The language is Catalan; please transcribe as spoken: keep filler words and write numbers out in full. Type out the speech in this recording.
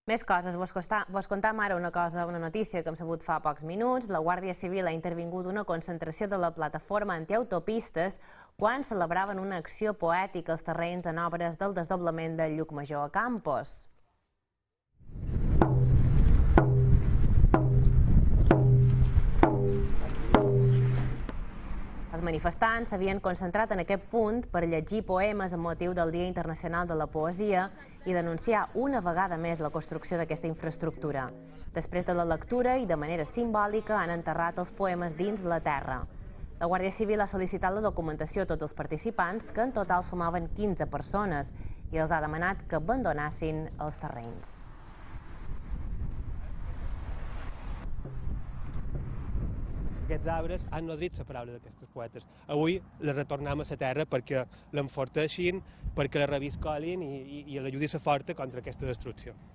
Més coses, vos, costa, vos contam ara una cosa, una notícia que hem sabut fa pocs minuts. La Guàrdia Civil ha intervingut una concentració de la plataforma antiautopistes quan celebraven una acció poètica als terrenys en obres del desdoblament del Llucmajor a Campos. Els manifestants s'havien concentrat en aquest punt per llegir poemes amb motiu del Dia Internacional de la Poesia i denunciar una vegada més la construcció d'aquesta infraestructura. Després de la lectura i de manera simbòlica han enterrat els poemes dins la terra. La Guàrdia Civil ha sol·licitat la documentació a tots els participants, que en total sumaven quinze persones, i els ha demanat que abandonassin els terrenys. Aquests arbres han nodrit la paraula d'aquestes poetes. Avui les retornem a la terra perquè l'enforteixin, perquè la reviscolin i, i, i l'ajudin a forta contra aquesta destrucció.